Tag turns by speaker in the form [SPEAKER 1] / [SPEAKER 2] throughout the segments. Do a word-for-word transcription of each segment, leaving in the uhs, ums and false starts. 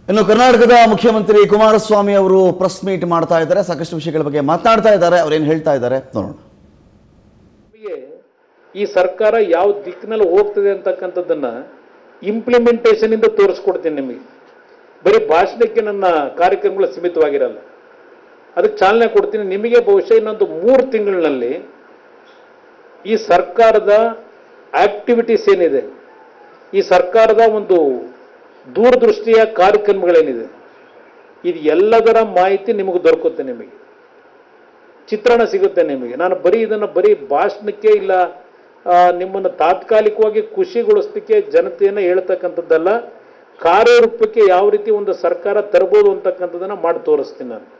[SPEAKER 1] ಇನ್ನು ಕರ್ನಾಟಕದ ಮುಖ್ಯಮಂತ್ರಿ ಕುಮಾರಸ್ವಾಮಿ ಅವರು ಪ್ರೆಸ್ ಮೀಟ್ ಮಾಡ್ತಾ ಇದ್ದಾರೆ, ಸಾಕಷ್ಟು ವಿಷಯಗಳ ಬಗ್ಗೆ ಮಾತನಾಡ್ತಾ ಇದ್ದಾರೆ. ಅವರೇನು ಹೇಳ್ತಾ ಇದ್ದಾರೆ ನೋಡೋಣ.
[SPEAKER 2] ಈ ಸರ್ಕಾರ ಯಾವ ದಿಕ್ಕಿನಲ್ಲಿ ಹೋಗ್ತದೆ ಅಂತಕ್ಕಂಥದ್ದನ್ನ ಇಂಪ್ಲಿಮೆಂಟೇಷನ್ ಇಂದ ತೋರಿಸ್ಕೊಡ್ತೀನಿ ನಿಮಗೆ. ಬರೀ ಭಾಷಣಕ್ಕೆ ನನ್ನ ಕಾರ್ಯಕ್ರಮಗಳು ಸೀಮಿತವಾಗಿರಲ್ಲ, ಅದಕ್ಕೆ ಚಾಲನೆ ಕೊಡ್ತೀನಿ. ನಿಮಗೆ ಬಹುಶಃ ಇನ್ನೊಂದು ಮೂರು ತಿಂಗಳಿನಲ್ಲಿ ಈ ಸರ್ಕಾರದ ಆಕ್ಟಿವಿಟೀಸ್ ಏನಿದೆ, ಈ ಸರ್ಕಾರದ ಒಂದು ದೂರದೃಷ್ಟಿಯ ಕಾರ್ಯಕ್ರಮಗಳೇನಿದೆ, ಇದು ಎಲ್ಲದರ ಮಾಹಿತಿ ನಿಮಗೆ ದೊರಕುತ್ತೆ, ನಿಮಗೆ ಚಿತ್ರಣ ಸಿಗುತ್ತೆ ನಿಮಗೆ. ನಾನು ಬರೀ ಇದನ್ನು ಬರೀ ಭಾಷಣಕ್ಕೆ ಇಲ್ಲ ನಿಮ್ಮನ್ನು ತಾತ್ಕಾಲಿಕವಾಗಿ ಖುಷಿಗೊಳಿಸಲಿಕ್ಕೆ ಜನತೆಯನ್ನು ಹೇಳ್ತಕ್ಕಂಥದ್ದಲ್ಲ, ಕಾರ್ಯರೂಪಕ್ಕೆ ಯಾವ ರೀತಿ ಒಂದು ಸರ್ಕಾರ ತರಬಹುದು ಅಂತಕ್ಕಂಥದ್ದನ್ನು ಮಾಡಿ ತೋರಿಸ್ತೀನಿ. ನಾನು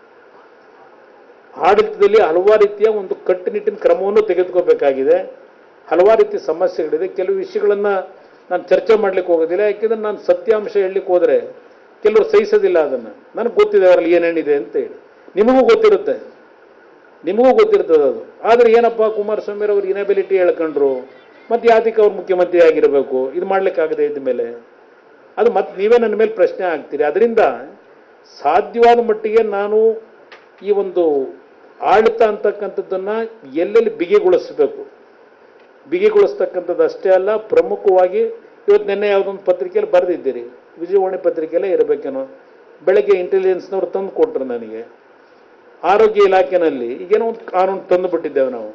[SPEAKER 2] ಆಡಳಿತದಲ್ಲಿ ಹಲವಾರು ರೀತಿಯ ಒಂದು ಕಟ್ಟುನಿಟ್ಟಿನ ಕ್ರಮವನ್ನು ತೆಗೆದುಕೋಬೇಕಾಗಿದೆ. ಹಲವಾರು ರೀತಿಯ ಸಮಸ್ಯೆಗಳಿದೆ. ಕೆಲವು ವಿಷಯಗಳನ್ನು ನಾನು ಚರ್ಚೆ ಮಾಡ್ಲಿಕ್ಕೆ ಹೋಗೋದಿಲ್ಲ, ಯಾಕೆಂದ್ರೆ ನಾನು ಸತ್ಯಾಂಶ ಹೇಳಲಿಕ್ಕೆ ಹೋದರೆ ಕೆಲವರು ಸಹಿಸೋದಿಲ್ಲ. ಅದನ್ನು ನನಗೆ ಗೊತ್ತಿದೆ ಅವರಲ್ಲಿ ಏನೇನಿದೆ ಅಂತ ಹೇಳಿ. ನಿಮಗೂ ಗೊತ್ತಿರುತ್ತೆ, ನಿಮಗೂ ಗೊತ್ತಿರ್ತದೆ ಅದು. ಆದರೆ ಏನಪ್ಪ ಕುಮಾರಸ್ವಾಮಿ ಅವರು ಇನೆಬಿಲಿಟಿ ಹೇಳ್ಕೊಂಡ್ರು, ಮತ್ತೆ ಯಾತಕ್ಕೆ ಅವ್ರು ಮುಖ್ಯಮಂತ್ರಿ ಆಗಿರಬೇಕು, ಇದು ಮಾಡ್ಲಿಕ್ಕಾಗದೆ ಇದ್ದ ಮೇಲೆ ಅದು ಮತ್ತೆ ನೀವೇ ನನ್ನ ಮೇಲೆ ಪ್ರಶ್ನೆ ಆಗ್ತೀರಿ. ಅದರಿಂದ ಸಾಧ್ಯವಾದ ಮಟ್ಟಿಗೆ ನಾನು ಈ ಒಂದು ಆಡಳಿತ ಅಂತಕ್ಕಂಥದ್ದನ್ನು ಎಲ್ಲೆಲ್ಲಿ ಬಿಗಿಗೊಳಿಸಬೇಕು, ಬಿಗಿಗೊಳಿಸ್ತಕ್ಕಂಥದ್ದು ಅಷ್ಟೇ ಅಲ್ಲ, ಪ್ರಮುಖವಾಗಿ ಇವತ್ತು ನಿನ್ನೆ ಯಾವುದೊಂದು ಪತ್ರಿಕೆಯಲ್ಲಿ ಬರೆದಿದ್ದೀರಿ, ವಿಜಯವಾಣಿ ಪತ್ರಿಕೆಯಲ್ಲೇ ಇರಬೇಕೇನೋ, ಬೆಳಗ್ಗೆ ಇಂಟೆಲಿಜೆನ್ಸ್ನವ್ರು ತಂದು ಕೊಟ್ಟರು ನನಗೆ. ಆರೋಗ್ಯ ಇಲಾಖೆಯಲ್ಲಿ ಈಗೇನೋ ಒಂದು ಕಾನೂನು ತಂದು ಬಿಟ್ಟಿದ್ದೇವೆ ನಾವು.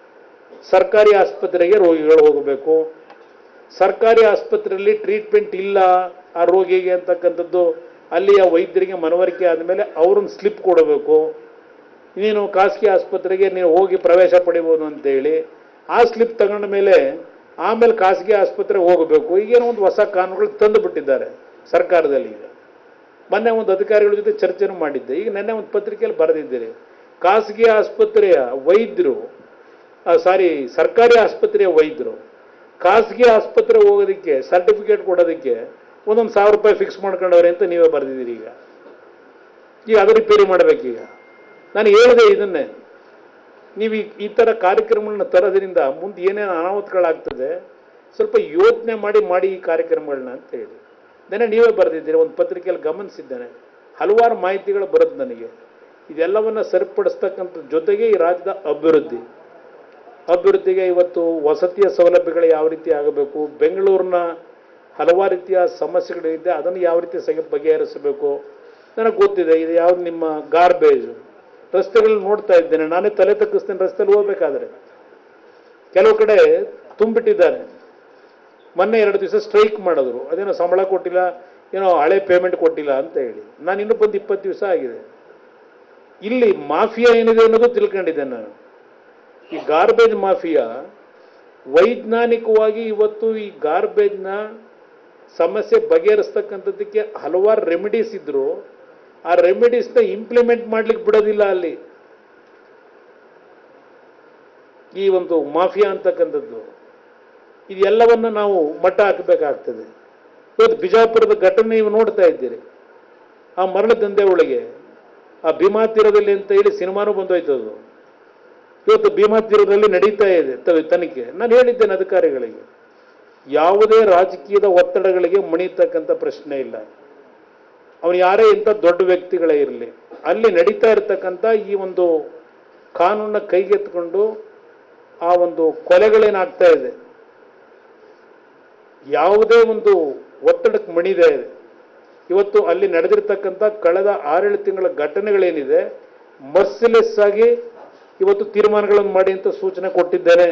[SPEAKER 2] ಸರ್ಕಾರಿ ಆಸ್ಪತ್ರೆಗೆ ರೋಗಿಗಳು ಹೋಗಬೇಕು, ಸರ್ಕಾರಿ ಆಸ್ಪತ್ರೆಯಲ್ಲಿ ಟ್ರೀಟ್ಮೆಂಟ್ ಇಲ್ಲ ಆ ರೋಗಿಗೆ ಅಂತಕ್ಕಂಥದ್ದು ಅಲ್ಲಿಯ ವೈದ್ಯರಿಗೆ ಮನವರಿಕೆ ಆದಮೇಲೆ ಅವ್ರನ್ನ ಸ್ಲಿಪ್ ಕೊಡಬೇಕು. ನೀನು ಖಾಸಗಿ ಆಸ್ಪತ್ರೆಗೆ ನೀವು ಹೋಗಿ ಪ್ರವೇಶ ಪಡಿಬೋದು ಅಂತೇಳಿ ಆ ಸ್ಲಿಪ್ ತಗೊಂಡ ಮೇಲೆ ಆಮೇಲೆ ಖಾಸಗಿ ಆಸ್ಪತ್ರೆಗೆ ಹೋಗಬೇಕು. ಈಗೇನೋ ಒಂದು ಹೊಸ ಕಾನೂನುಗಳು ತಂದು ಬಿಟ್ಟಿದ್ದಾರೆ ಸರ್ಕಾರದಲ್ಲಿ. ಈಗ ಮೊನ್ನೆ ಒಂದು ಅಧಿಕಾರಿಗಳ ಜೊತೆ ಚರ್ಚೆನೂ ಮಾಡಿದ್ದೆ. ಈಗ ನೆನ್ನೆ ಒಂದು ಪತ್ರಿಕೆಯಲ್ಲಿ ಬರೆದಿದ್ದೀರಿ, ಖಾಸಗಿ ಆಸ್ಪತ್ರೆಯ ವೈದ್ಯರು ಸಾರಿ ಸರ್ಕಾರಿ ಆಸ್ಪತ್ರೆಯ ವೈದ್ಯರು ಖಾಸಗಿ ಆಸ್ಪತ್ರೆ ಹೋಗೋದಕ್ಕೆ ಸರ್ಟಿಫಿಕೇಟ್ ಕೊಡೋದಕ್ಕೆ ಒಂದೊಂದು ಸಾವಿರ ರೂಪಾಯಿ ಫಿಕ್ಸ್ ಮಾಡ್ಕೊಂಡವ್ರೆ ಅಂತ ನೀವೇ ಬರೆದಿದ್ದೀರಿ. ಈಗ ಈಗ ಅದು ರಿಪೇರಿ ಮಾಡಬೇಕೀಗ. ನಾನು ಹೇಳಿದೆ ಇದನ್ನೇ, ನೀವು ಈ ಥರ ಕಾರ್ಯಕ್ರಮಗಳನ್ನ ತರೋದ್ರಿಂದ ಮುಂದೆ ಏನೇನು ಅನಾಹುತಗಳಾಗ್ತದೆ ಸ್ವಲ್ಪ ಯೋಚನೆ ಮಾಡಿ ಮಾಡಿ ಈ ಕಾರ್ಯಕ್ರಮಗಳನ್ನ ಅಂತ ಹೇಳಿ ನೆನ್ನೆ ನೀವೇ ಬರೆದಿದ್ದೀರಿ, ಒಂದು ಪತ್ರಿಕೆಯಲ್ಲಿ ಗಮನಿಸಿದ್ದೇನೆ. ಹಲವಾರು ಮಾಹಿತಿಗಳು ಬರುತ್ತೆ ನನಗೆ. ಇದೆಲ್ಲವನ್ನು ಸರಿಪಡಿಸ್ತಕ್ಕಂಥ ಜೊತೆಗೆ ಈ ರಾಜ್ಯದ ಅಭಿವೃದ್ಧಿ ಅಭಿವೃದ್ಧಿಗೆ ಇವತ್ತು ವಸತಿಯ ಸೌಲಭ್ಯಗಳು ಯಾವ ರೀತಿ ಆಗಬೇಕು, ಬೆಂಗಳೂರಿನ ಹಲವಾರು ರೀತಿಯ ಸಮಸ್ಯೆಗಳಿದೆ, ಅದನ್ನು ಯಾವ ರೀತಿ ಸಹ ಬಗೆಹರಿಸಬೇಕು ನನಗೆ ಗೊತ್ತಿದೆ. ಇದು ಯಾವ್ದು ನಿಮ್ಮ ಗಾರ್ಬೇಜ್ ರಸ್ತೆಗಳಲ್ಲಿ ನೋಡ್ತಾ ಇದ್ದೇನೆ, ನಾನೇ ತಲೆ ತಗ್ಗಿಸ್ತೇನೆ. ರಸ್ತೆಯಲ್ಲಿ ಹೋಗ್ಬೇಕಾದ್ರೆ ಕೆಲವು ಕಡೆ ತುಂಬಿಟ್ಟಿದ್ದಾರೆ. ಮೊನ್ನೆ ಎರಡು ದಿವಸ ಸ್ಟ್ರೈಕ್ ಮಾಡಿದ್ರು, ಅದೇನೋ ಸಂಬಳ ಕೊಟ್ಟಿಲ್ಲ, ಏನೋ ಹಳೆ ಪೇಮೆಂಟ್ ಕೊಟ್ಟಿಲ್ಲ ಅಂತ ಹೇಳಿ. ನಾನು ಇನ್ನೂ ಬಂದು ಇಪ್ಪತ್ತು ದಿವಸ ಆಗಿದೆ. ಇಲ್ಲಿ ಮಾಫಿಯಾ ಏನಿದೆ ಅನ್ನೋದು ತಿಳ್ಕೊಂಡಿದ್ದೇನೆ ನಾನು. ಈ ಗಾರ್ಬೇಜ್ ಮಾಫಿಯಾ ವೈಜ್ಞಾನಿಕವಾಗಿ ಇವತ್ತು ಈ ಗಾರ್ಬೇಜ್ನ ಸಮಸ್ಯೆ ಬಗೆಹರಿಸ್ತಕ್ಕಂಥದ್ದಕ್ಕೆ ಹಲವಾರು ರೆಮಿಡೀಸ್ ಇದ್ರು, ಆ ರೆಮಿಡೀಸ್ನ ಇಂಪ್ಲಿಮೆಂಟ್ ಮಾಡ್ಲಿಕ್ಕೆ ಬಿಡೋದಿಲ್ಲ ಅಲ್ಲಿ ಈ ಒಂದು ಮಾಫಿಯಾ ಅಂತಕ್ಕಂಥದ್ದು. ಇದೆಲ್ಲವನ್ನು ನಾವು ಮಟ್ಟ ಹಾಕಬೇಕಾಗ್ತದೆ. ಇವತ್ತು ಬಿಜಾಪುರದ ಘಟನೆ ನೀವು ನೋಡ್ತಾ ಇದ್ದೀರಿ. ಆ ಮರಳ ದಂಧೆ ಒಳಗೆ ಆ ಭೀಮಾ ತೀರದಲ್ಲಿ ಅಂತ ಹೇಳಿ ಸಿನಿಮಾನೂ ಬಂದೋಯ್ತದು. ಇವತ್ತು ಭೀಮಾ ತೀರದಲ್ಲಿ ನಡೀತಾ ಇದೆ ತನಿಖೆ. ನಾನು ಹೇಳಿದ್ದೇನೆ ಅಧಿಕಾರಿಗಳಿಗೆ, ಯಾವುದೇ ರಾಜಕೀಯದ ಒತ್ತಡಗಳಿಗೆ ಮಣಿತಕ್ಕಂಥ ಪ್ರಶ್ನೆ ಇಲ್ಲ. ಅವನು ಯಾರೇ ಇಂಥ ದೊಡ್ಡ ವ್ಯಕ್ತಿಗಳೇ ಇರಲಿ, ಅಲ್ಲಿ ನಡೀತಾ ಇರತಕ್ಕಂಥ ಈ ಒಂದು ಕಾನೂನನ್ನ ಕೈಗೆತ್ತಿಕೊಂಡು ಆ ಒಂದು ಕೊಲೆಗಳೇನಾಗ್ತಾ ಇದೆ, ಯಾವುದೇ ಒಂದು ಒತ್ತಡಕ್ಕೆ ಮಣಿದೇ ಇದೆ. ಇವತ್ತು ಅಲ್ಲಿ ನಡೆದಿರ್ತಕ್ಕಂಥ ಕಳೆದ ಆರೇಳು ತಿಂಗಳ ಘಟನೆಗಳೇನಿದೆ, ಮರ್ಸಿಲೆಸ್ ಆಗಿ ಇವತ್ತು ತೀರ್ಮಾನಗಳನ್ನು ಮಾಡಿ ಅಂತ ಸೂಚನೆ ಕೊಟ್ಟಿದ್ದೇನೆ.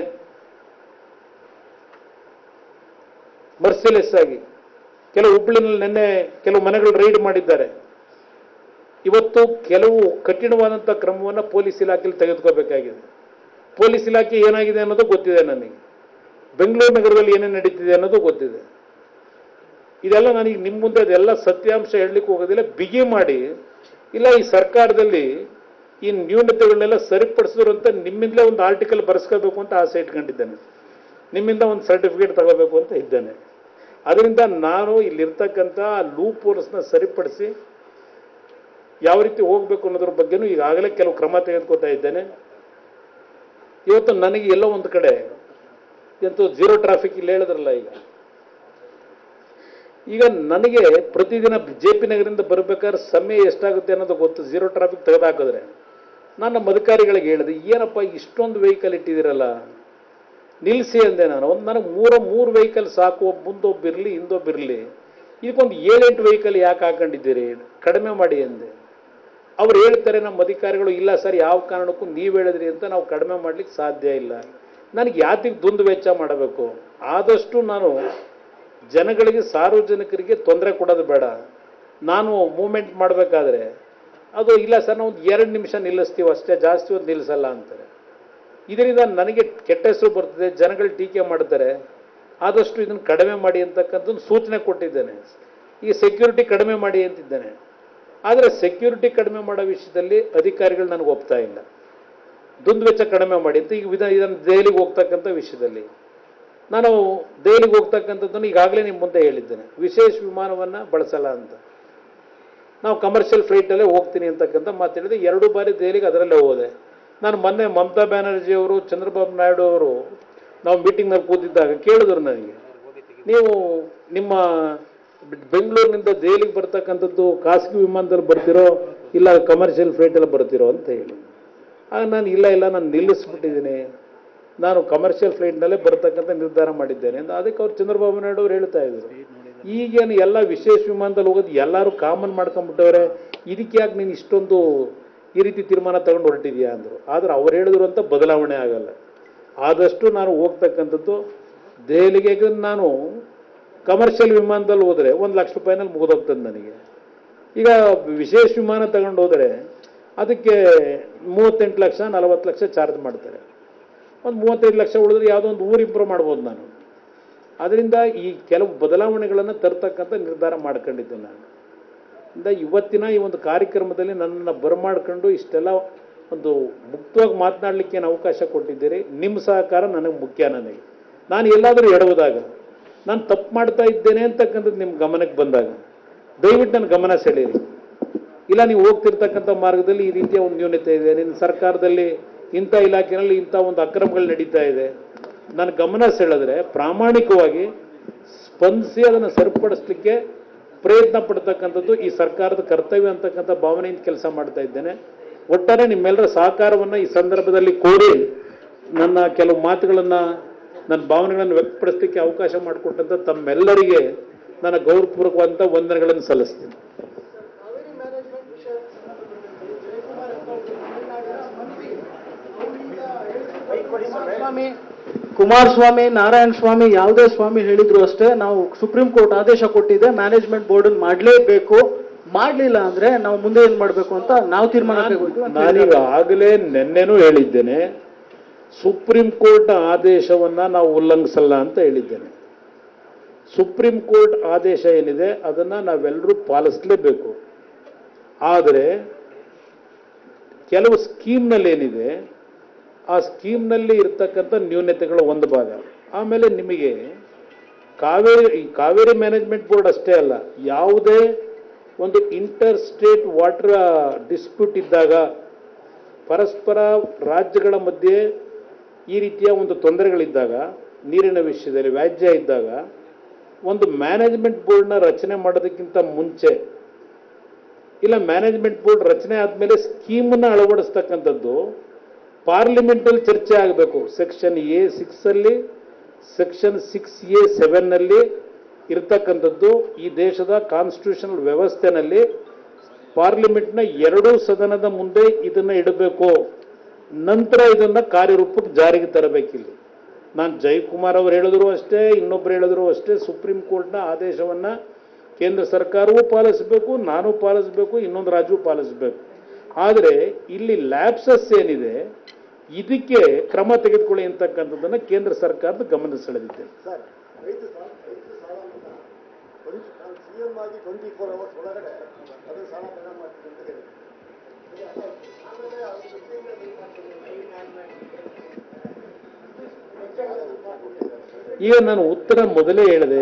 [SPEAKER 2] ಮರ್ಸಿಲೆಸ್ ಆಗಿ ಕೆಲವು ಹುಬ್ಬಳ್ಳಿನಲ್ಲಿ ನಿನ್ನೆ ಕೆಲವು ಮನೆಗಳು ರೈಡ್ ಮಾಡಿದ್ದಾರೆ. ಇವತ್ತು ಕೆಲವು ಕಠಿಣವಾದಂಥ ಕ್ರಮವನ್ನು ಪೊಲೀಸ್ ಇಲಾಖೆಯಲ್ಲಿ ತೆಗೆದುಕೋಬೇಕಾಗಿದೆ. ಪೊಲೀಸ್ ಇಲಾಖೆ ಏನಾಗಿದೆ ಅನ್ನೋದು ಗೊತ್ತಿದೆ ನನಗೆ, ಬೆಂಗಳೂರು ನಗರದಲ್ಲಿ ಏನೇನು ನಡೀತಿದೆ ಅನ್ನೋದು ಗೊತ್ತಿದೆ. ಇದೆಲ್ಲ ನನಗೆ ನಿಮ್ಮ ಮುಂದೆ ಅದೆಲ್ಲ ಸತ್ಯಾಂಶ ಹೇಳಲಿಕ್ಕೆ ಹೋಗೋದಿಲ್ಲ. ಬಿಗಿ ಮಾಡಿ ಇಲ್ಲ ಈ ಸರ್ಕಾರದಲ್ಲಿ ಈ ನ್ಯೂನತೆಗಳನ್ನೆಲ್ಲ ಸರಿಪಡಿಸಿದ್ರು ಅಂತ ನಿಮ್ಮಿಂದಲೇ ಒಂದು ಆರ್ಟಿಕಲ್ ಬರೆಸ್ಕೋಬೇಕು ಅಂತ ಆಸೆ ಇಟ್ಕೊಂಡಿದ್ದೇನೆ, ನಿಮ್ಮಿಂದ ಒಂದು ಸರ್ಟಿಫಿಕೇಟ್ ತಗೋಬೇಕು ಅಂತ ಇದ್ದೇನೆ. ಅದರಿಂದ ನಾನು ಇಲ್ಲಿರ್ತಕ್ಕಂಥ ಲೂಪ್ ಹೋಲ್ಸ್ನ ಸರಿಪಡಿಸಿ ಯಾವ ರೀತಿ ಹೋಗಬೇಕು ಅನ್ನೋದ್ರ ಬಗ್ಗೆನೂ ಈಗಾಗಲೇ ಕೆಲವು ಕ್ರಮ ತೆಗೆದುಕೊತಾ ಇದ್ದೇನೆ. ಇವತ್ತು ನನಗೆ ಎಲ್ಲೋ ಒಂದು ಕಡೆ ಎಂತೂ ಜೀರೋ ಟ್ರಾಫಿಕ್ ಇಲ್ಲಿ ಹೇಳಿದ್ರಲ್ಲ, ಈಗ ಈಗ ನನಗೆ ಪ್ರತಿದಿನ ಜೆ ಪಿ ನಗರದಿಂದ ಬರಬೇಕಾದ್ರೆ ಸಮಯ ಎಷ್ಟಾಗುತ್ತೆ ಅನ್ನೋದು ಗೊತ್ತು. ಝೀರೋ ಟ್ರಾಫಿಕ್ ತೆಗೆದಾಕಿದ್ರೆ ನಾನು ನಮ್ಮ ಅಧಿಕಾರಿಗಳಿಗೆ ಹೇಳಿದೆ, ಏನಪ್ಪ ಇಷ್ಟೊಂದು ವೆಹಿಕಲ್ ಇಟ್ಟಿದ್ದೀರಲ್ಲ ನಿಲ್ಲಿಸಿ ಅಂದೆ ನಾನು. ಒಂದು ನನಗೆ ಮೂರ ಮೂರು ವೆಹಿಕಲ್ ಸಾಕು, ಒಬ್ಬ ಮುಂದೊಬ್ಬಿರಲಿ ಹಿಂದೊಬ್ಬಿರಲಿ, ಇದಕ್ಕೊಂದು ಏಳೆಂಟು ವೆಹಿಕಲ್ ಯಾಕೆ ಹಾಕೊಂಡಿದ್ದೀರಿ, ಕಡಿಮೆ ಮಾಡಿ ಅಂದೆ. ಅವ್ರು ಹೇಳ್ತಾರೆ ನಮ್ಮ ಅಧಿಕಾರಿಗಳು, ಇಲ್ಲ ಸರ್ ಯಾವ ಕಾರಣಕ್ಕೂ ನೀವು ಹೇಳಿದ್ರಿ ಅಂತ ನಾವು ಕಡಿಮೆ ಮಾಡ್ಲಿಕ್ಕೆ ಸಾಧ್ಯ ಇಲ್ಲ. ನನಗೆ ಯಾತಿಗೆ ದುಂದು ವೆಚ್ಚ ಮಾಡಬೇಕು, ಆದಷ್ಟು ನಾನು ಜನಗಳಿಗೆ ಸಾರ್ವಜನಿಕರಿಗೆ ತೊಂದರೆ ಕೊಡೋದು ಬೇಡ. ನಾನು ಮೂವ್ಮೆಂಟ್ ಮಾಡಬೇಕಾದ್ರೆ ಅದು ಇಲ್ಲ ಸರ್ ನಾವು ಒಂದು ಎರಡು ನಿಮಿಷ ನಿಲ್ಲಿಸ್ತೀವಿ ಅಷ್ಟೇ, ಜಾಸ್ತಿ ಹೊತ್ತು ನಿಲ್ಲಿಸಲ್ಲ ಅಂತಾರೆ. ಇದರಿಂದ ನನಗೆ ಕೆಟ್ಟ ಹೆಸರು ಬರ್ತದೆ, ಜನಗಳು ಟೀಕೆ ಮಾಡ್ತಾರೆ. ಆದಷ್ಟು ಇದನ್ನು ಕಡಿಮೆ ಮಾಡಿ ಅಂತಕ್ಕಂಥದ್ದು ಸೂಚನೆ ಕೊಟ್ಟಿದ್ದೇನೆ. ಈ ಸೆಕ್ಯೂರಿಟಿ ಕಡಿಮೆ ಮಾಡಿ ಅಂತಿದ್ದೇನೆ. ಆದರೆ ಸೆಕ್ಯೂರಿಟಿ ಕಡಿಮೆ ಮಾಡೋ ವಿಷಯದಲ್ಲಿ ಅಧಿಕಾರಿಗಳು ನನಗೆ ಒಪ್ತಾ ಇಲ್ಲ. ದುಂದು ವೆಚ್ಚ ಕಡಿಮೆ ಮಾಡಿ ಅಂತ ಈಗ ವಿಧ ಇದನ್ನು ದೆಹಲಿಗೆ ಹೋಗ್ತಕ್ಕಂಥ ವಿಷಯದಲ್ಲಿ ನಾನು ದೆಹಲಿಗೆ ಹೋಗ್ತಕ್ಕಂಥದ್ದನ್ನು ಈಗಾಗಲೇ ನಿಮ್ಮ ಮುಂದೆ ಹೇಳಿದ್ದೇನೆ, ವಿಶೇಷ ವಿಮಾನವನ್ನು ಬಳಸಲ್ಲ ಅಂತ. ನಾವು ಕಮರ್ಷಿಯಲ್ ಫ್ಲೈಟಲ್ಲೇ ಹೋಗ್ತೀನಿ ಅಂತಕ್ಕಂಥ ಮಾತು ಹೇಳಿದೆ. ಎರಡು ಬಾರಿ ದೆಹಲಿಗೆ ಅದರಲ್ಲೇ ಹೋದೆ. ನಾನು ಮೊನ್ನೆ ಮಮತಾ ಬ್ಯಾನರ್ಜಿ ಅವರು, ಚಂದ್ರಬಾಬು ನಾಯ್ಡು ಅವರು ನಾವು ಮೀಟಿಂಗ್ನಲ್ಲಿ ಕೂತಿದ್ದಾಗ ಕೇಳಿದ್ರು ನನಗೆ, ನೀವು ನಿಮ್ಮ ಬೆಂಗಳೂರಿನಿಂದ ದೆಹಲಿಗೆ ಬರ್ತಕ್ಕಂಥದ್ದು ಖಾಸಗಿ ವಿಮಾನದಲ್ಲಿ ಬರ್ತಿರೋ ಇಲ್ಲ ಕಮರ್ಷಿಯಲ್ ಫ್ಲೈಟಲ್ಲಿ ಬರ್ತಿರೋ ಅಂತ ಹೇಳಿ. ಆಗ ನಾನು ಇಲ್ಲ ಇಲ್ಲ ನಾನು ನಿಲ್ಲಿಸ್ಬಿಟ್ಟಿದ್ದೀನಿ, ನಾನು ಕಮರ್ಷಿಯಲ್ ಫ್ಲೈಟ್ನಲ್ಲೇ ಬರ್ತಕ್ಕಂಥ ನಿರ್ಧಾರ ಮಾಡಿದ್ದೇನೆ ಅಂತ. ಅದಕ್ಕೆ ಅವ್ರು ಚಂದ್ರಬಾಬು ನಾಯ್ಡು ಅವ್ರು ಹೇಳ್ತಾ ಇದ್ರು, ಈಗೇನು ಎಲ್ಲ ವಿಶೇಷ ವಿಮಾನದಲ್ಲಿ ಹೋಗೋದು ಎಲ್ಲರೂ ಕಾಮನ್ ಮಾಡ್ಕೊಂಡ್ಬಿಟ್ಟವ್ರೆ, ಇದಕ್ಕೆ ಯಾಕೆ ನೀನು ಇಷ್ಟೊಂದು ಈ ರೀತಿ ತೀರ್ಮಾನ ತಗೊಂಡು ಹೊರಟಿದ್ಯಾ ಅಂದರು. ಆದರೆ ಅವ್ರು ಹೇಳಿದ್ರು ಅಂತ ಬದಲಾವಣೆ ಆಗಲ್ಲ. ಆದಷ್ಟು ನಾನು ಹೋಗ್ತಕ್ಕಂಥದ್ದು ದೆಹಲಿಗೆ. ನಾನು ಕಮರ್ಷಿಯಲ್ ವಿಮಾನದಲ್ಲಿ ಹೋದರೆ ಒಂದು ಲಕ್ಷ ರೂಪಾಯಿನಲ್ಲಿ ಮುಗಿದೋಗ್ತದೆ ನನಗೆ. ಈಗ ವಿಶೇಷ ವಿಮಾನ ತಗೊಂಡು ಹೋದರೆ ಅದಕ್ಕೆ ಮೂವತ್ತೆಂಟು ಲಕ್ಷ ನಲವತ್ತು ಲಕ್ಷ ಚಾರ್ಜ್ ಮಾಡ್ತಾರೆ. ಒಂದು ಮೂವತ್ತೈದು ಲಕ್ಷ ಉಳಿದ್ರೆ ಯಾವುದೋ ಒಂದು ಊರು ಇಂಪ್ರೂವ್ ಮಾಡ್ಬೋದು ನಾನು. ಅದರಿಂದ ಈ ಕೆಲವು ಬದಲಾವಣೆಗಳನ್ನು ತರ್ತಕ್ಕಂಥ ನಿರ್ಧಾರ ಮಾಡ್ಕೊಂಡಿದ್ದೆ ನಾನು. ಇಂದ ಇವತ್ತಿನ ಈ ಒಂದು ಕಾರ್ಯಕ್ರಮದಲ್ಲಿ ನನ್ನನ್ನು ಬರಮಾಡ್ಕೊಂಡು ಇಷ್ಟೆಲ್ಲ ಒಂದು ಮುಕ್ತವಾಗಿ ಮಾತನಾಡಲಿಕ್ಕೆ ಏನು ಅವಕಾಶ ಕೊಟ್ಟಿದ್ದೀರಿ. ನಿಮ್ಮ ಸಹಕಾರ ನನಗೆ ಮುಖ್ಯ. ನನಗೆ ನಾನು ಎಲ್ಲಾದರೂ ಎಡವುದಾಗ, ನಾನು ತಪ್ಪು ಮಾಡ್ತಾ ಇದ್ದೇನೆ ಅಂತಕ್ಕಂಥದ್ದು ನಿಮ್ಮ ಗಮನಕ್ಕೆ ಬಂದಾಗ ದಯವಿಟ್ಟು ನನ್ನ ಗಮನ ಸೆಳೀರಿ. ಇಲ್ಲ ನೀವು ಹೋಗ್ತಿರ್ತಕ್ಕಂಥ ಮಾರ್ಗದಲ್ಲಿ ಈ ರೀತಿಯ ಒಂದು ನ್ಯೂನತೆ ಇದೆ, ನಿನ್ನ ಸರ್ಕಾರದಲ್ಲಿ ಇಂಥ ಇಲಾಖೆಯಲ್ಲಿ ಇಂಥ ಒಂದು ಅಕ್ರಮಗಳು ನಡೀತಾ ಇದೆ, ನನ್ನ ಗಮನ ಸೆಳೆದ್ರೆ ಪ್ರಾಮಾಣಿಕವಾಗಿ ಸ್ಪಂದಿಸಿ ಅದನ್ನು ಸರಿಪಡಿಸಲಿಕ್ಕೆ ಪ್ರಯತ್ನ ಪಡ್ತಕ್ಕಂಥದ್ದು ಈ ಸರ್ಕಾರದ ಕರ್ತವ್ಯ ಅಂತಕ್ಕಂಥ ಭಾವನೆಯಿಂದ ಕೆಲಸ ಮಾಡ್ತಾ ಇದ್ದೇನೆ. ಒಟ್ಟಾರೆ ನಿಮ್ಮೆಲ್ಲರ ಸಹಕಾರವನ್ನು ಈ ಸಂದರ್ಭದಲ್ಲಿ ಕೋರಿ ನನ್ನ ಕೆಲವು ಮಾತುಗಳನ್ನು, ನನ್ನ ಭಾವನೆಗಳನ್ನು ವ್ಯಕ್ತಪಡಿಸಲಿಕ್ಕೆ ಅವಕಾಶ ಮಾಡಿಕೊಟ್ಟಂಥ ತಮ್ಮೆಲ್ಲರಿಗೆ ನನ್ನ ಗೌರವಪೂರ್ವಕವಾದಂಥ ವಂದನೆಗಳನ್ನು ಸಲ್ಲಿಸ್ತೀನಿ.
[SPEAKER 3] ಕುಮಾರಸ್ವಾಮಿ, ನಾರಾಯಣ ಸ್ವಾಮಿ, ಯಾವುದೇ ಸ್ವಾಮಿ ಹೇಳಿದ್ರು ಅಷ್ಟೇ, ನಾವು ಸುಪ್ರೀಂ ಕೋರ್ಟ್ ಆದೇಶ ಕೊಟ್ಟಿದೆ, ಮ್ಯಾನೇಜ್ಮೆಂಟ್ ಬೋರ್ಡ್ ಮಾಡಲೇಬೇಕು, ಮಾಡಲಿಲ್ಲ ಅಂದ್ರೆ ನಾವು ಮುಂದೆ ಏನ್ ಮಾಡಬೇಕು ಅಂತ ನಾವು ತೀರ್ಮಾನ ತಗೊಳ್ತೀವಿ.
[SPEAKER 2] ನಾನೀಗ ಆಗಲೇ ನಿನ್ನೆನೂ ಹೇಳಿದ್ದೇನೆ, ಸುಪ್ರೀಂ ಕೋರ್ಟ್ ಆದೇಶವನ್ನ ನಾವು ಉಲ್ಲಂಘಿಸಲ್ಲ ಅಂತ ಹೇಳಿದ್ದೇನೆ. ಸುಪ್ರೀಂ ಕೋರ್ಟ್ ಆದೇಶ ಏನಿದೆ ಅದನ್ನ ನಾವೆಲ್ಲರೂ ಪಾಲಿಸಲೇಬೇಕು. ಆದರೆ ಕೆಲವು ಸ್ಕೀಮ್ನಲ್ಲಿ ಏನಿದೆ ಆ ಸ್ಕೀಮ್ನಲ್ಲಿ ಇರ್ತಕ್ಕಂಥ ನ್ಯೂನತೆಗಳ ಒಂದು ಭಾಗ. ಆಮೇಲೆ ನಿಮಗೆ ಕಾವೇರಿ ಕಾವೇರಿ ಮ್ಯಾನೇಜ್ಮೆಂಟ್ ಬೋರ್ಡ್ ಅಷ್ಟೇ ಅಲ್ಲ, ಯಾವುದೇ ಒಂದು ಇಂಟರ್ ಸ್ಟೇಟ್ ವಾಟರ್ ಡಿಸ್ಪ್ಯೂಟ್ ಇದ್ದಾಗ, ಪರಸ್ಪರ ರಾಜ್ಯಗಳ ಮಧ್ಯೆ ಈ ರೀತಿಯ ಒಂದು ತೊಂದರೆಗಳಿದ್ದಾಗ, ನೀರಿನ ವಿಷಯದಲ್ಲಿ ವ್ಯಾಜ್ಯ ಇದ್ದಾಗ, ಒಂದು ಮ್ಯಾನೇಜ್ಮೆಂಟ್ ಬೋರ್ಡ್ನ ರಚನೆ ಮಾಡೋದಕ್ಕಿಂತ ಮುಂಚೆ ಇಲ್ಲ ಮ್ಯಾನೇಜ್ಮೆಂಟ್ ಬೋರ್ಡ್ ರಚನೆ ಆದಮೇಲೆ ಸ್ಕೀಮನ್ನು ಅಳವಡಿಸ್ತಕ್ಕಂಥದ್ದು ಪಾರ್ಲಿಮೆಂಟಲ್ಲಿ ಚರ್ಚೆ ಆಗಬೇಕು. ಸೆಕ್ಷನ್ ಎ ಸಿಕ್ಸ್ ಅಲ್ಲಿ, ಸೆಕ್ಷನ್ ಸಿಕ್ಸ್ ಎ ಸೆವೆನ್ ನಲ್ಲಿ ಇರ್ತಕ್ಕಂಥದ್ದು ಈ ದೇಶದ ಕಾನ್ಸ್ಟಿಟ್ಯೂಷನಲ್ ವ್ಯವಸ್ಥೆನಲ್ಲಿ ಪಾರ್ಲಿಮೆಂಟ್ನ ಎರಡೂ ಸದನದ ಮುಂದೆ ಇದನ್ನ ಇಡಬೇಕು. ನಂತರ ಇದನ್ನ ಕಾರ್ಯರೂಪಕ್ಕೆ ಜಾರಿಗೆ ತರಬೇಕಿಲ್ಲ. ನಾನು ಜಯಕುಮಾರ್ ಅವರು ಹೇಳಿದ್ರು ಅಷ್ಟೇ, ಇನ್ನೊಬ್ರು ಹೇಳಿದ್ರು ಅಷ್ಟೇ, ಸುಪ್ರೀಂ ಕೋರ್ಟ್ನ ಆದೇಶವನ್ನ ಕೇಂದ್ರ ಸರ್ಕಾರವೂ ಪಾಲಿಸಬೇಕು, ನಾನು ಪಾಲಿಸಬೇಕು, ಇನ್ನೊಂದು ರಾಜ್ಯವೂ ಪಾಲಿಸಬೇಕು. ಆದರೆ ಇಲ್ಲಿ ಲ್ಯಾಪ್ಸಸ್ ಏನಿದೆ ಇದಕ್ಕೆ ಕ್ರಮ ತೆಗೆದುಕೊಳ್ಳಿ ಅಂತಕ್ಕಂಥದ್ದನ್ನು ಕೇಂದ್ರ ಸರ್ಕಾರದ ಗಮನ ಸೆಳೆದಿದೆ. ಈಗ ನಾನು ಉತ್ತರ ಮೊದಲೇ ಹೇಳಿದೆ,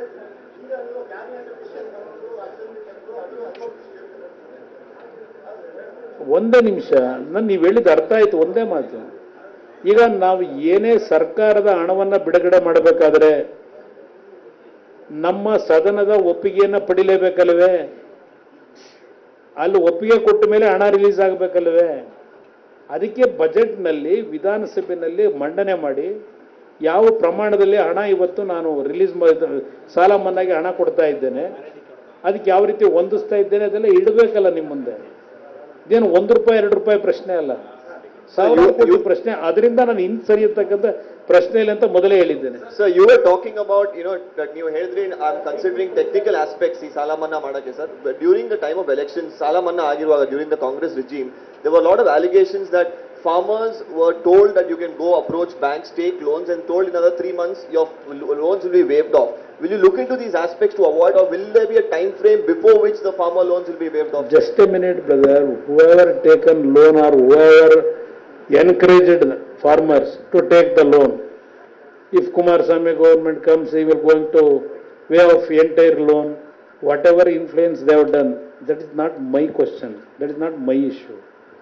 [SPEAKER 2] ಒಂದೇ ನಿಮಿಷ, ನಾನು ನೀವು ಹೇಳಿದ ಅರ್ಥ ಆಯ್ತು, ಒಂದೇ ಮಾತು. ಈಗ ನಾವು ಏನೇ ಸರ್ಕಾರದ ಹಣವನ್ನು ಬಿಡುಗಡೆ ಮಾಡಬೇಕಾದ್ರೆ ನಮ್ಮ ಸದನದ ಒಪ್ಪಿಗೆಯನ್ನು ಪಡಿಲೇಬೇಕಲ್ವೇ? ಅಲ್ಲಿ ಒಪ್ಪಿಗೆ ಕೊಟ್ಟ ಮೇಲೆ ಹಣ ರಿಲೀಸ್ ಆಗಬೇಕಲ್ವೇ? ಅದಕ್ಕೆ ಬಜೆಟ್ನಲ್ಲಿ ವಿಧಾನಸಭೆಯಲ್ಲಿ ಮಂಡನೆ ಮಾಡಿ ಯಾವ ಪ್ರಮಾಣದಲ್ಲಿ ಹಣ ಇವತ್ತು ನಾನು ರಿಲೀಸ್ ಸಾಲ ಮನ್ನಾಗೆ ಹಣ ಕೊಡ್ತಾ ಇದ್ದೇನೆ, ಅದಕ್ಕೆ ಯಾವ ರೀತಿ ಹೊಂದಿಸ್ತಾ ಇದ್ದೇನೆ, ಅದೆಲ್ಲ ಇಡಬೇಕಲ್ಲ ನಿಮ್ಮ ಮುಂದೆ. ಇದೇನು ಒಂದು ರೂಪಾಯಿ ಎರಡು ರೂಪಾಯಿ ಪ್ರಶ್ನೆ ಅಲ್ಲ, ಸಾವಿರ ಕೋಟಿ ಪ್ರಶ್ನೆ. ಅದರಿಂದ ನಾನು ಇನ್ ಸರಿಯತಕ್ಕಂಥ ಪ್ರಶ್ನೆ ಇಲ್ಲ ಅಂತ ಮೊದಲೇ ಹೇಳಿದ್ದೇನೆ.
[SPEAKER 4] Sir, you were talking about, you know, that ನೀವು ಹೇಳಿದ್ರಿ I'm considering technical aspects ಈ ಸಾಲ ಮನ್ನಾ ಮಾಡಕ್ಕೆ sir. During the time of elections, ಸಾಲ ಮನ್ನಾ ಆಗಿರುವಾಗ during the Congress regime, there were a lot of allegations that farmers were told that you can go approach banks, take loans, and told in another three months your loans will be waived off. Will you look into these aspects to avoid, or will there be a time frame before which the farmer loans will be waived off?
[SPEAKER 2] Just a minute, brother. Whoever taken loan or whoever encouraged farmers to take the loan, if Kumaraswamy government comes, he will going to waive off entire loan. Whatever influence they have done, that is not my question. That is not my issue.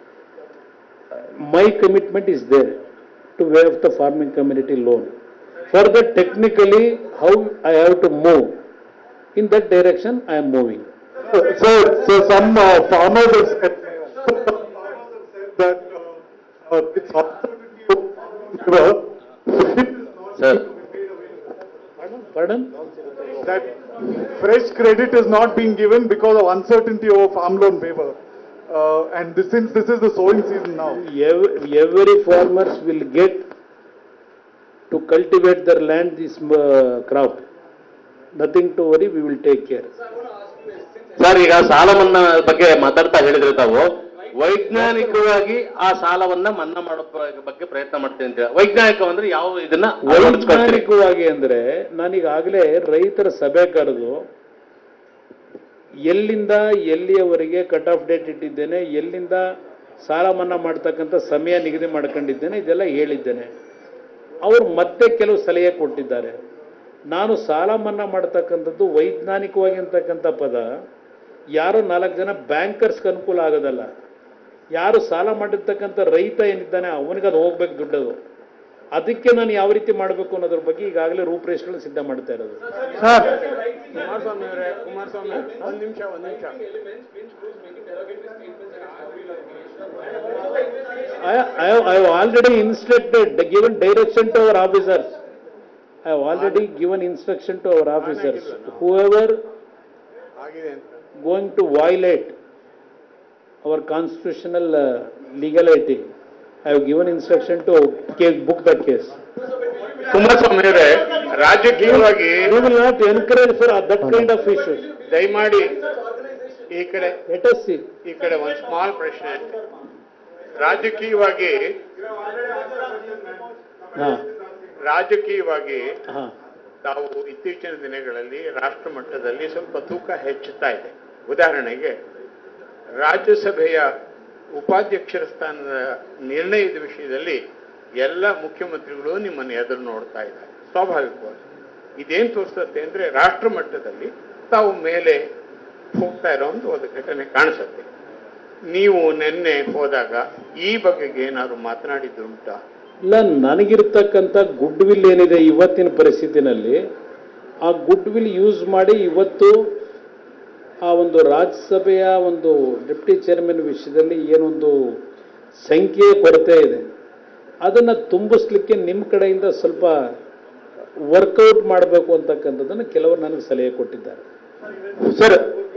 [SPEAKER 2] My commitment is there to waive the farming community loan. Further, technically, how I have to move, in that direction I am moving.
[SPEAKER 5] So, so some uh, farmers have said that uh, uh, it's also
[SPEAKER 1] Sir.
[SPEAKER 2] Pardon?
[SPEAKER 5] that fresh credit is not being given because of uncertainty over farm loan waiver. Uh, and this, since this is the sowing season now.
[SPEAKER 2] Every, every farmers will get to cultivate their land this uh, crop. Nothing to worry, we will take care.
[SPEAKER 6] Sir, ಈಗ ಸಾಲ ಮನ್ನಾ ಬಗ್ಗೆ ಮಾತಾಡ್ತಾ ಹೇಳಿದ್ರೆ ತಾವು ವೈಜ್ಞಾನಿಕವಾಗಿ ಆ ಸಾಲವನ್ನ ಮನ್ನಾ ಮಾಡೋ ಬಗ್ಗೆ ಪ್ರಯತ್ನ ಮಾಡ್ತೀನಿ ಅಂತ. ವೈಜ್ಞಾನಿಕ ಅಂದ್ರೆ ಯಾವ ಇದನ್ನ
[SPEAKER 2] ವೈಜ್ಞಾನಿಕವಾಗಿ ಅಂದ್ರೆ ನಾನೀಗಾಗಲೇ ರೈತರ ಸಭೆ ಕರೆದು ಎಲ್ಲಿಂದ ಎಲ್ಲಿಯವರೆಗೆ ಕಟ್ ಆಫ್ ಡೇಟ್ ಇಟ್ಟಿದ್ದೇನೆ, ಎಲ್ಲಿಂದ ಸಾಲ ಮನ್ನಾ ಮಾಡ್ತಕ್ಕಂಥ ಸಮಯ ನಿಗದಿ ಮಾಡ್ಕೊಂಡಿದ್ದೇನೆ, ಇದೆಲ್ಲ ಹೇಳಿದ್ದೇನೆ. ಅವರು ಮತ್ತೆ ಕೆಲವು ಸಲಹೆ ಕೊಟ್ಟಿದ್ದಾರೆ. ನಾನು ಸಾಲ ಮನ್ನಾ ಮಾಡ್ತಕ್ಕಂಥದ್ದು ವೈಜ್ಞಾನಿಕವಾಗಿ ಅಂತಕ್ಕಂಥ ಪದ ಯಾರೋ ನಾಲ್ಕು ಜನ ಬ್ಯಾಂಕರ್ಸ್ಗೆ ಅನುಕೂಲ ಆಗೋದಲ್ಲ. ಯಾರು ಸಾಲ ಮಾಡಿರ್ತಕ್ಕಂಥ ರೈತ ಏನಿದ್ದಾನೆ ಅವನಿಗೆ ಅದು ಹೋಗ್ಬೇಕು ದುಡ್ಡದು. ಅದಕ್ಕೆ ನಾನು ಯಾವ ರೀತಿ ಮಾಡಬೇಕು ಅನ್ನೋದ್ರ ಬಗ್ಗೆ ಈಗಾಗಲೇ ರೂಪರೇಷೆಗಳನ್ನು ಸಿದ್ಧ ಮಾಡ್ತಾ ಇರೋದು.
[SPEAKER 5] ಕುಮಾರಸ್ವಾಮಿ ಅವರೇ, ಕುಮಾರಸ್ವಾಮಿ ಒಂದು ನಿಮಿಷ ಒಂದು ನಿಮಿಷ
[SPEAKER 2] I, I, have, I have already instructed, given direction to our officers. I have already given instruction to our officers. Whoever going to violate our constitutional uh, legality, I have given instruction to case, book that case.
[SPEAKER 6] Kumaraswamy ಅವರೇ, ರಾಜಕೀಯವಾಗಿ
[SPEAKER 2] We will not encourage for that kind of issues.
[SPEAKER 7] ದಯಮಾಡಿ ಈ ಕಡೆ
[SPEAKER 2] Let us see.
[SPEAKER 7] ಈ ಕಡೆ ಒಂದು small ಪ್ರಶ್ನೆ. ರಾಜಕೀಯವಾಗಿ
[SPEAKER 2] ಹಾ
[SPEAKER 7] ರಾಜಕೀಯವಾಗಿ
[SPEAKER 2] ಹಾ
[SPEAKER 7] ತಾವು ಇತ್ತೀಚಿನ ದಿನಗಳಲ್ಲಿ ರಾಷ್ಟ್ರ ಮಟ್ಟದಲ್ಲಿ ಸ್ವಲ್ಪ ತೂಕ ಹೆಚ್ಚುತ್ತಾ ಇದೆ. ಉದಾಹರಣೆಗೆ ರಾಜ್ಯಸಭೆಯ ಉಪಾಧ್ಯಕ್ಷರ ಸ್ಥಾನದ ನಿರ್ಣಯದ ವಿಷಯದಲ್ಲಿ ಎಲ್ಲ ಮುಖ್ಯಮಂತ್ರಿಗಳು ನಿಮ್ಮನ್ನು ಎದುರು ನೋಡ್ತಾ ಇದ್ದಾರೆ. ಸ್ವಾಭಾವಿಕವಾಗಿ ಇದೇನು ತೋರಿಸುತ್ತೆ ಅಂದ್ರೆ ರಾಷ್ಟ್ರ ಮಟ್ಟದಲ್ಲಿ ತಾವು ಮೇಲೆ ಹೋಗ್ತಾ ಇರೋ ಒಂದು ಘಟನೆ ಕಾಣಿಸುತ್ತೆ. ನೀವು ನಿನ್ನೆ ಹೋದಾಗ ಈ ಬಗೆಗೆ ಏನಾದ್ರು ಮಾತನಾಡಿದ್ದುಂಟಾ?
[SPEAKER 2] ಇಲ್ಲ, ನನಗಿರ್ತಕ್ಕಂಥ ಗುಡ್ ವಿಲ್ ಏನಿದೆ ಇವತ್ತಿನ ಪರಿಸ್ಥಿತಿನಲ್ಲಿ, ಆ ಗುಡ್ ವಿಲ್ ಯೂಸ್ ಮಾಡಿ ಇವತ್ತು ಆ ಒಂದು ರಾಜ್ಯಸಭೆಯ ಒಂದು ಡೆಪ್ಟಿ ಚೇರ್ಮನ್ ವಿಷಯದಲ್ಲಿ ಏನೊಂದು ಸಂಖ್ಯೆಯ ಕೊರತೆ ಇದೆ, ಅದನ್ನು ತುಂಬಿಸ್ಲಿಕ್ಕೆ ನಿಮ್ಮ ಕಡೆಯಿಂದ ಸ್ವಲ್ಪ ವರ್ಕೌಟ್ ಮಾಡಬೇಕು ಅಂತಕ್ಕಂಥದ್ದನ್ನು ಕೆಲವರು ನನಗೆ ಸಲಹೆ ಕೊಟ್ಟಿದ್ದಾರೆ.
[SPEAKER 6] Sir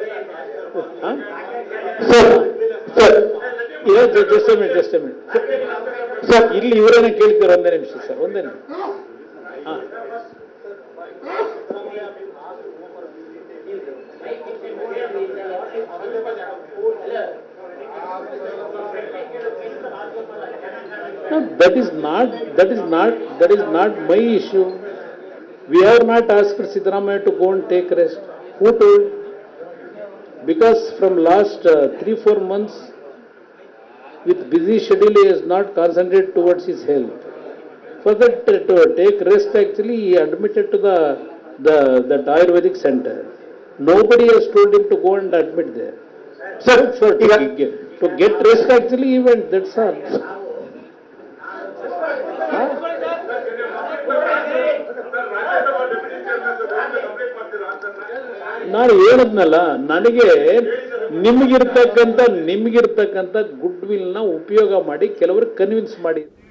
[SPEAKER 2] sir just minute just minute sir, ಇಲ್ಲಿ ಇವರೇನ ಕೇಳ್ತೀರ? ಒಂದೇ ನಿಮಿಷ ಸರ್, ಒಂದೇ ನಿಮಿಷ. ಹಾಂ No, that is not, that is not, that is not my issue. We have not asked Siddaramaiah to go and take rest. Who told? Because from last uh, three, four months, with busy schedule, he has not concentrated towards his health. For that, uh, to take rest, actually, he admitted to the, the that Ayurvedic center. Nobody has told him to go and admit there. Sir, for to, get, to get rest, actually, he went. That's all. ನಾನು ಹೇಳದ್ನಲ್ಲ, ನನಗೆ ನಿಮ್ಗಿರ್ತಕ್ಕಂಥ ನಿಮ್ಗಿರ್ತಕ್ಕಂಥ good will ನ ಉಪಯೋಗ ಮಾಡಿ ಕೆಲವರು convince ಮಾಡಿ